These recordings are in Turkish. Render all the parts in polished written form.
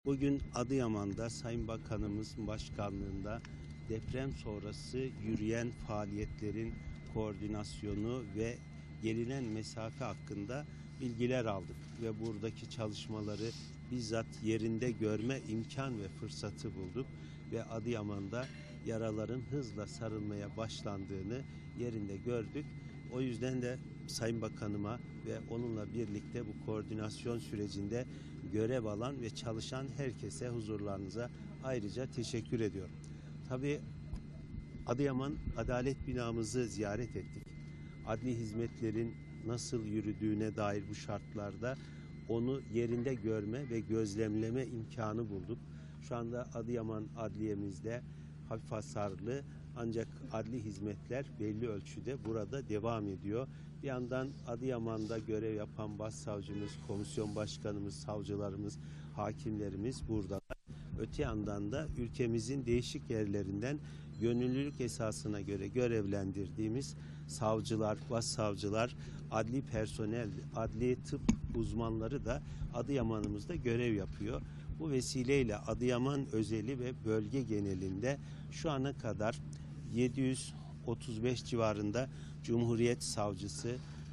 Bugün Adıyaman'da Sayın Bakanımız başkanlığında deprem sonrası yürüyen faaliyetlerin koordinasyonu ve gelinen mesafe hakkında bilgiler aldık ve buradaki çalışmaları bizzat yerinde görme imkan ve fırsatı bulduk ve Adıyaman'da yaraların hızla sarılmaya başlandığını yerinde gördük. O yüzden de Sayın Bakanıma ve onunla birlikte bu koordinasyon sürecinde görev alan ve çalışan herkese huzurlarınıza ayrıca teşekkür ediyorum. Tabii Adıyaman Adalet Binamızı ziyaret ettik. Adli hizmetlerin nasıl yürüdüğüne dair bu şartlarda onu yerinde görme ve gözlemleme imkanı bulduk. Şu anda Adıyaman Adliyemizde hafif hasarlı ancak adli hizmetler belli ölçüde burada devam ediyor. Bir yandan Adıyaman'da görev yapan başsavcımız, komisyon başkanımız, savcılarımız, hakimlerimiz burada. Öte yandan da ülkemizin değişik yerlerinden gönüllülük esasına göre görevlendirdiğimiz savcılar, başsavcılar, adli personel, adli tıp uzmanları da Adıyaman'ımızda görev yapıyor. Bu vesileyle Adıyaman özeli ve bölge genelinde şu ana kadar 735 civarında Cumhuriyet Savcısı,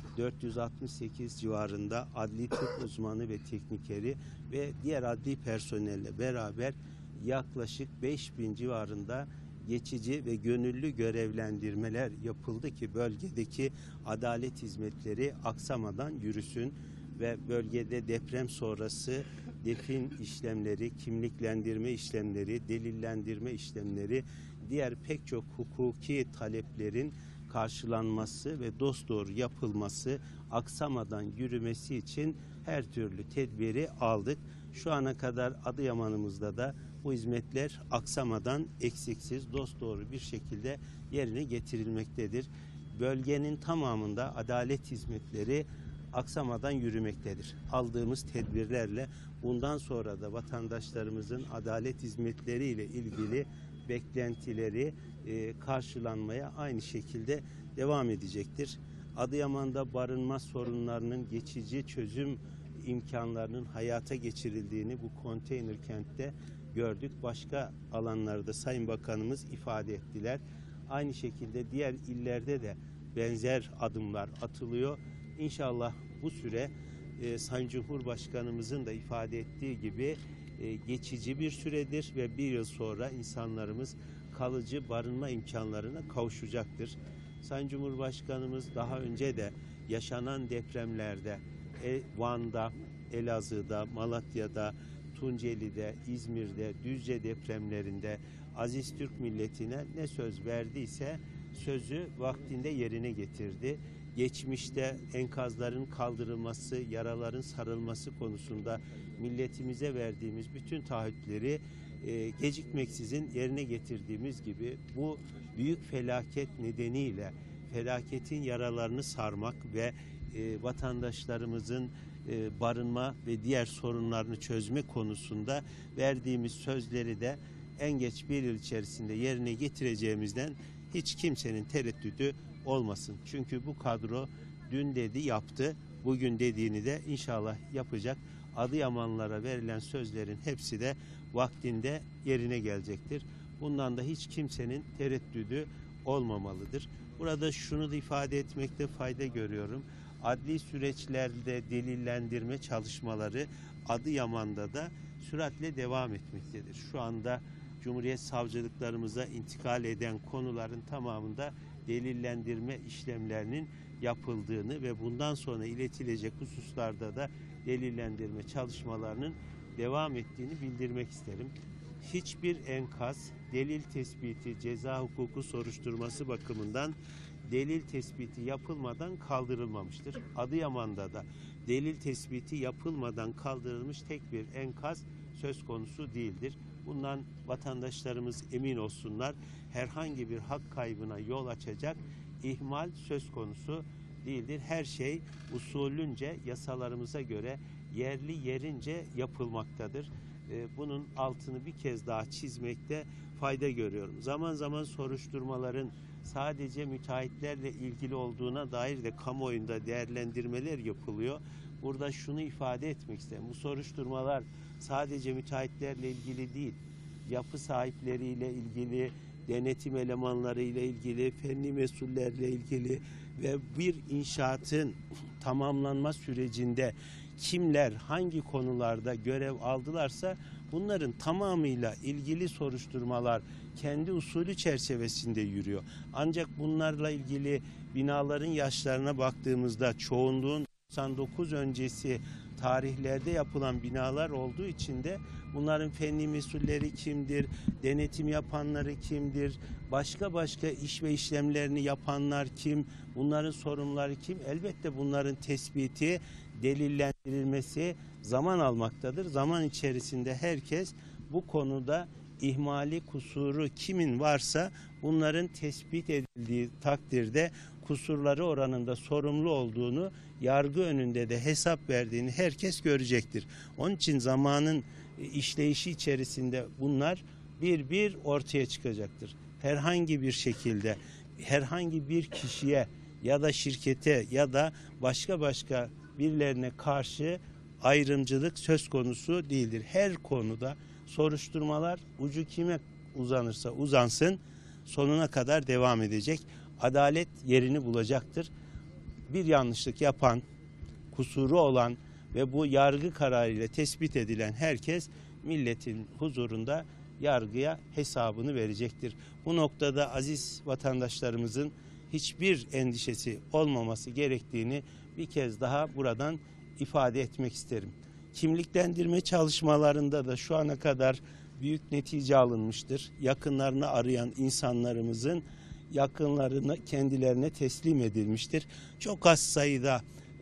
468 civarında adli tıp uzmanı ve teknikeri ve diğer adli personelle beraber yaklaşık 5000 civarında geçici ve gönüllü görevlendirmeler yapıldı ki bölgedeki adalet hizmetleri aksamadan yürüsün ve bölgede deprem sonrası defin işlemleri, kimliklendirme işlemleri, delillendirme işlemleri, diğer pek çok hukuki taleplerin karşılanması ve dosdoğru yapılması, aksamadan yürümesi için her türlü tedbiri aldık. Şu ana kadar Adıyaman'ımızda da bu hizmetler aksamadan eksiksiz, dosdoğru bir şekilde yerine getirilmektedir. Bölgenin tamamında adalet hizmetleri aksamadan yürümektedir. Aldığımız tedbirlerle bundan sonra da vatandaşlarımızın adalet hizmetleriyle ilgili beklentileri karşılanmaya aynı şekilde devam edecektir. Adıyaman'da barınma sorunlarının geçici çözüm imkanlarının hayata geçirildiğini bu konteyner kentte gördük. Başka alanlarda Sayın Bakanımız ifade ettiler. Aynı şekilde diğer illerde de benzer adımlar atılıyor. İnşallah bu süre Sayın Cumhurbaşkanımızın da ifade ettiği gibi geçici bir süredir ve bir yıl sonra insanlarımız kalıcı barınma imkanlarına kavuşacaktır. Sayın Cumhurbaşkanımız daha önce de yaşanan depremlerde Van'da, Elazığ'da, Malatya'da, Tunceli'de, İzmir'de, Düzce depremlerinde aziz Türk milletine ne söz verdiyse sözü vaktinde yerine getirdi. Geçmişte enkazların kaldırılması, yaraların sarılması konusunda milletimize verdiğimiz bütün taahhütleri gecikmeksizin yerine getirdiğimiz gibi bu büyük felaket nedeniyle felaketin yaralarını sarmak ve vatandaşlarımızın barınma ve diğer sorunlarını çözme konusunda verdiğimiz sözleri de en geç bir yıl içerisinde yerine getireceğimizden hiç kimsenin tereddüdü olmasın. Çünkü bu kadro dün dedi yaptı, bugün dediğini de inşallah yapacak. Adıyamanlılara verilen sözlerin hepsi de vaktinde yerine gelecektir. Bundan da hiç kimsenin tereddüdü olmamalıdır. Burada şunu da ifade etmekte fayda görüyorum. Adli süreçlerde delillendirme çalışmaları Adıyaman'da da süratle devam etmektedir. Şu anda Cumhuriyet savcılıklarımıza intikal eden konuların tamamında delillendirme işlemlerinin yapıldığını ve bundan sonra iletilecek hususlarda da delillendirme çalışmalarının devam ettiğini bildirmek isterim. Hiçbir enkaz delil tespiti, ceza hukuku soruşturması bakımından delil tespiti yapılmadan kaldırılmamıştır. Adıyaman'da da delil tespiti yapılmadan kaldırılmış tek bir enkaz söz konusu değildir. Bundan vatandaşlarımız emin olsunlar. Herhangi bir hak kaybına yol açacak ihmal söz konusu değildir. Her şey usulünce, yasalarımıza göre yerli yerince yapılmaktadır. Bunun altını bir kez daha çizmekte fayda görüyorum. Zaman zaman soruşturmaların sadece müteahhitlerle ilgili olduğuna dair de kamuoyunda değerlendirmeler yapılıyor. Burada şunu ifade etmek isterim. Bu soruşturmalar sadece müteahhitlerle ilgili değil, yapı sahipleriyle ilgili, denetim elemanlarıyla ilgili, fenli mesullerle ilgili ve bir inşaatın tamamlanma sürecinde kimler hangi konularda görev aldılarsa bunların tamamıyla ilgili soruşturmalar kendi usulü çerçevesinde yürüyor. Ancak bunlarla ilgili binaların yaşlarına baktığımızda çoğunluğun 99 öncesi tarihlerde yapılan binalar olduğu için de bunların fenli mesulleri kimdir, denetim yapanları kimdir, başka iş ve işlemlerini yapanlar kim, bunların sorumluları kim? Elbette bunların tespiti, delillendirilmesi zaman almaktadır. Zaman içerisinde herkes bu konuda ihmali, kusuru kimin varsa bunların tespit edildiği takdirde kusurları oranında sorumlu olduğunu, yargı önünde de hesap verdiğini herkes görecektir. Onun için zamanın işleyişi içerisinde bunlar bir ortaya çıkacaktır. Herhangi bir şekilde herhangi bir kişiye ya da şirkete ya da başka birilerine karşı ayrımcılık söz konusu değildir. Her konuda soruşturmalar ucu kime uzanırsa uzansın sonuna kadar devam edecek. Adalet yerini bulacaktır. Bir yanlışlık yapan, kusuru olan ve bu yargı kararıyla tespit edilen herkes milletin huzurunda yargıya hesabını verecektir. Bu noktada aziz vatandaşlarımızın hiçbir endişesi olmaması gerektiğini bir kez daha buradan ifade etmek isterim. Kimliklendirme çalışmalarında da şu ana kadar büyük netice alınmıştır. Yakınlarını arayan insanlarımızın yakınlarını kendilerine teslim edilmiştir. Çok az sayıda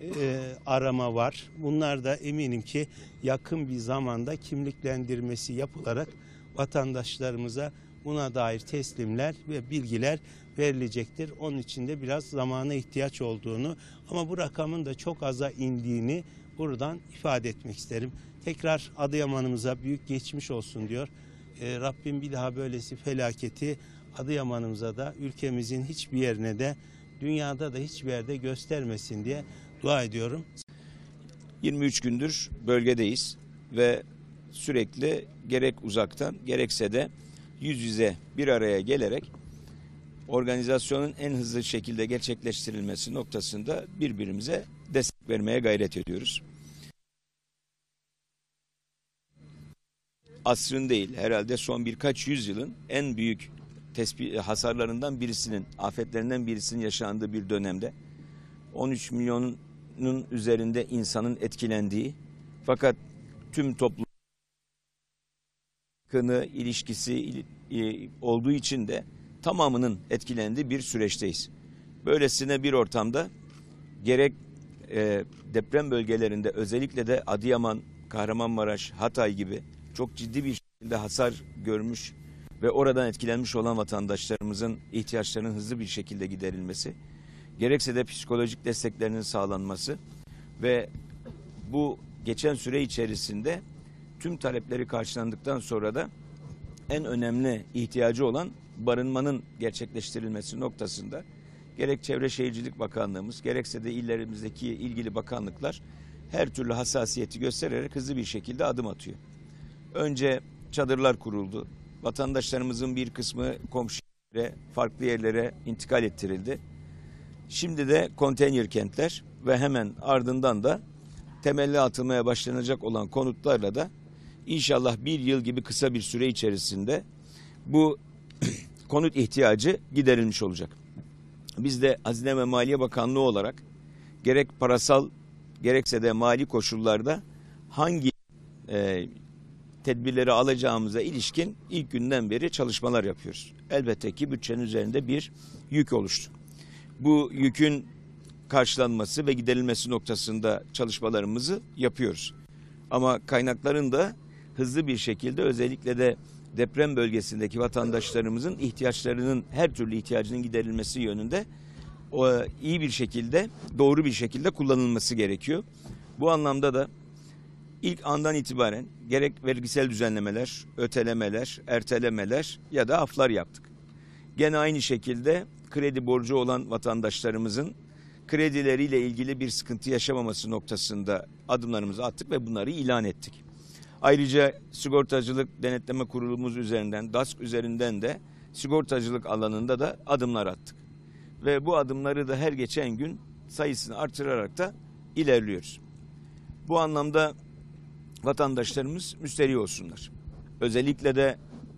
arama var. Bunlar da eminim ki yakın bir zamanda kimliklendirmesi yapılarak vatandaşlarımıza buna dair teslimler ve bilgiler verilecektir. Onun için de biraz zamana ihtiyaç olduğunu ama bu rakamın da çok aza indiğini buradan ifade etmek isterim. Tekrar Adıyaman'ımıza büyük geçmiş olsun diyor. Rabbim bir daha böylesi felaketi Adıyaman'ımıza da ülkemizin hiçbir yerine de dünyada da hiçbir yerde göstermesin diye dua ediyorum. 23 gündür bölgedeyiz ve sürekli gerek uzaktan gerekse de yüz yüze bir araya gelerek organizasyonun en hızlı şekilde gerçekleştirilmesi noktasında birbirimize destek vermeye gayret ediyoruz. Asrın değil, herhalde son birkaç yüzyılın en büyük hasarlarından birisinin, afetlerinden birisinin yaşandığı bir dönemde 13 milyonun üzerinde insanın etkilendiği fakat tüm toplum ilişkisi olduğu için de tamamının etkilendiği bir süreçteyiz. Böylesine bir ortamda gerek deprem bölgelerinde özellikle de Adıyaman, Kahramanmaraş, Hatay gibi çok ciddi bir şekilde hasar görmüş ve oradan etkilenmiş olan vatandaşlarımızın ihtiyaçlarının hızlı bir şekilde giderilmesi, gerekse de psikolojik desteklerinin sağlanması ve bu geçen süre içerisinde tüm talepleri karşılandıktan sonra da en önemli ihtiyacı olan barınmanın gerçekleştirilmesi noktasında gerek Çevre Şehircilik Bakanlığımız gerekse de illerimizdeki ilgili bakanlıklar her türlü hassasiyeti göstererek hızlı bir şekilde adım atıyor. Önce çadırlar kuruldu. Vatandaşlarımızın bir kısmı komşu yerlere, farklı yerlere intikal ettirildi. Şimdi de konteyner kentler ve hemen ardından da temelli atılmaya başlanacak olan konutlarla da İnşallah bir yıl gibi kısa bir süre içerisinde bu konut ihtiyacı giderilmiş olacak. Biz de Hazine ve Maliye Bakanlığı olarak gerek parasal gerekse de mali koşullarda hangi tedbirleri alacağımıza ilişkin ilk günden beri çalışmalar yapıyoruz. Elbette ki bütçenin üzerinde bir yük oluştu. Bu yükün karşılanması ve giderilmesi noktasında çalışmalarımızı yapıyoruz. Ama kaynakların da hızlı bir şekilde özellikle de deprem bölgesindeki vatandaşlarımızın ihtiyaçlarının her türlü ihtiyacının giderilmesi yönünde iyi bir şekilde, doğru bir şekilde kullanılması gerekiyor. Bu anlamda da ilk andan itibaren gerek vergisel düzenlemeler, ötelemeler, ertelemeler ya da aflar yaptık. Gene aynı şekilde kredi borcu olan vatandaşlarımızın kredileriyle ilgili bir sıkıntı yaşamaması noktasında adımlarımızı attık ve bunları ilan ettik. Ayrıca Sigortacılık Denetleme Kurulumuz üzerinden, DASK üzerinden de sigortacılık alanında da adımlar attık. Ve bu adımları da her geçen gün sayısını artırarak da ilerliyoruz. Bu anlamda vatandaşlarımız müsterih olsunlar. Özellikle de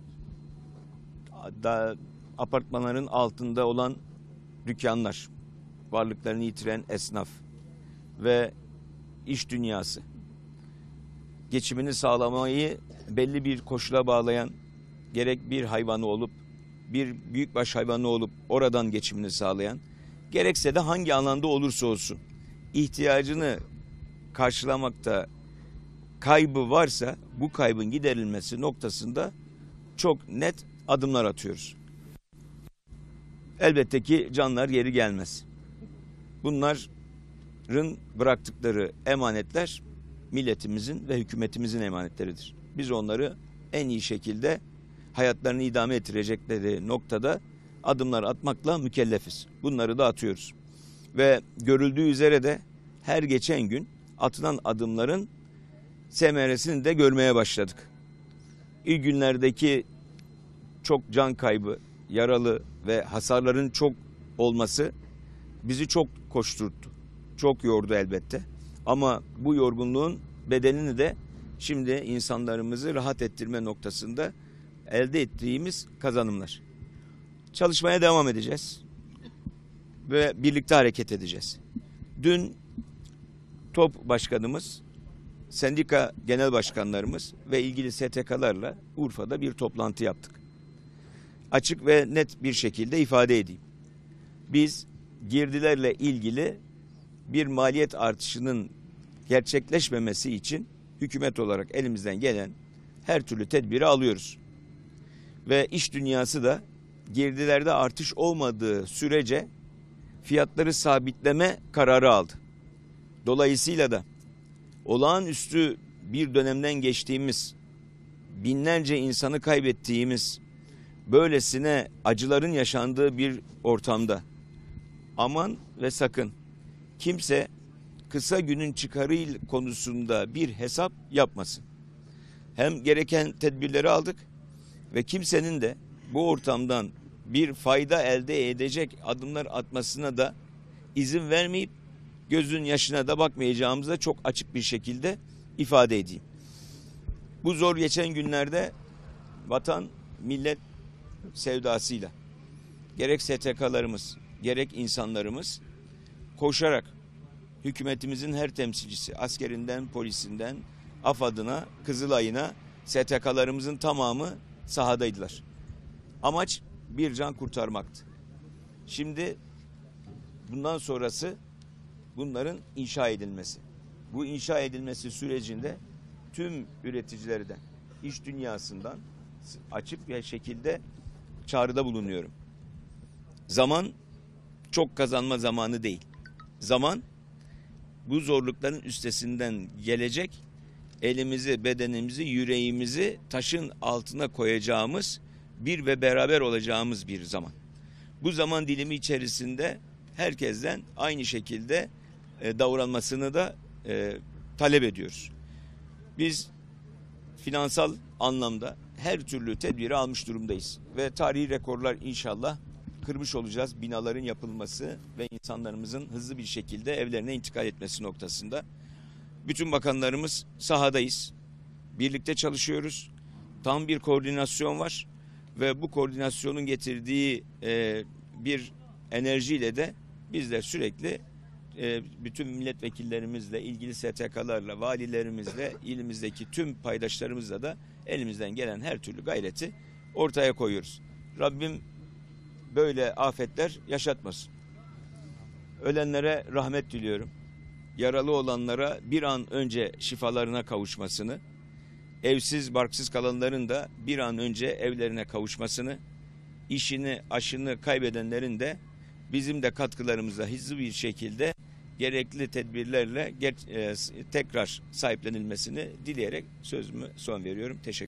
apartmanların altında olan dükkanlar, varlıklarını yitiren esnaf ve iş dünyası, geçimini sağlamayı belli bir koşula bağlayan, gerek bir hayvanı olup, bir büyükbaş hayvanı olup oradan geçimini sağlayan, gerekse de hangi alanda olursa olsun ihtiyacını karşılamakta kaybı varsa bu kaybın giderilmesi noktasında çok net adımlar atıyoruz. Elbette ki canlar geri gelmez. Bunların bıraktıkları emanetler milletimizin ve hükümetimizin emanetleridir. Biz onları en iyi şekilde hayatlarını idame ettirecekleri noktada adımlar atmakla mükellefiz. Bunları da atıyoruz. Ve görüldüğü üzere de her geçen gün atılan adımların semeresini de görmeye başladık. İlk günlerdeki çok can kaybı, yaralı ve hasarların çok olması bizi çok koşturttu. Çok yordu elbette. Ama bu yorgunluğun bedelini de şimdi insanlarımızı rahat ettirme noktasında elde ettiğimiz kazanımlar. Çalışmaya devam edeceğiz ve birlikte hareket edeceğiz. Dün TOP Başkanımız, sendika genel başkanlarımız ve ilgili STK'larla Urfa'da bir toplantı yaptık. Açık ve net bir şekilde ifade edeyim. Biz girdilerle ilgili bir maliyet artışının gerçekleşmemesi için hükümet olarak elimizden gelen her türlü tedbiri alıyoruz. Ve iş dünyası da girdilerde artış olmadığı sürece fiyatları sabitleme kararı aldı. Dolayısıyla da olağanüstü bir dönemden geçtiğimiz, binlerce insanı kaybettiğimiz, böylesine acıların yaşandığı bir ortamda aman ve sakın kimse kısa günün çıkarı konusunda bir hesap yapmasın. Hem gereken tedbirleri aldık ve kimsenin de bu ortamdan bir fayda elde edecek adımlar atmasına da izin vermeyip gözün yaşına da bakmayacağımızı da çok açık bir şekilde ifade edeyim. Bu zor geçen günlerde vatan, millet sevdasıyla gerek STK'larımız, gerek insanlarımız koşarak hükümetimizin her temsilcisi, askerinden, polisinden, AFAD'ına, Kızılay'ına, STK'larımızın tamamı sahadaydılar. Amaç bir can kurtarmaktı. Şimdi bundan sonrası bunların inşa edilmesi. Bu inşa edilmesi sürecinde tüm üreticilerden, iş dünyasından açık bir şekilde çağrıda bulunuyorum. Zaman çok kazanma zamanı değil. Zaman bu zorlukların üstesinden gelecek, elimizi, bedenimizi, yüreğimizi taşın altına koyacağımız bir ve beraber olacağımız bir zaman. Bu zaman dilimi içerisinde herkesten aynı şekilde davranmasını da talep ediyoruz. Biz finansal anlamda her türlü tedbiri almış durumdayız ve tarihi rekorlar inşallah kırmış olacağız. Binaların yapılması ve insanlarımızın hızlı bir şekilde evlerine intikal etmesi noktasında. Bütün bakanlarımız sahadayız. Birlikte çalışıyoruz. Tam bir koordinasyon var ve bu koordinasyonun getirdiği bir enerjiyle de biz de sürekli bütün milletvekillerimizle, ilgili STK'larla, valilerimizle, ilimizdeki tüm paydaşlarımızla da elimizden gelen her türlü gayreti ortaya koyuyoruz. Rabbim böyle afetler yaşatmasın. Ölenlere rahmet diliyorum. Yaralı olanlara bir an önce şifalarına kavuşmasını, evsiz barksız kalanların da bir an önce evlerine kavuşmasını, işini, aşını kaybedenlerin de bizim de katkılarımızla hızlı bir şekilde gerekli tedbirlerle tekrar sahiplenilmesini dileyerek sözümü son veriyorum. Teşekkür ederim.